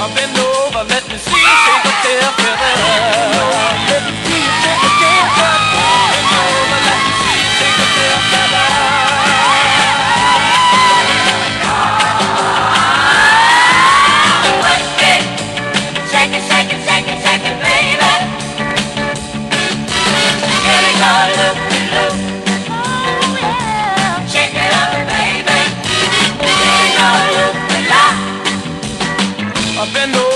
Bend over, let me see you shake a tail feather. Let me see you shake a tail feather. Bend over, let me see you shake a tail feather. Work it, shake it, shake it, shake it, shake it, baby. Here we go, loop, loop. Oh yeah, shake it up, baby. Here we go, loop, loop. Bend over.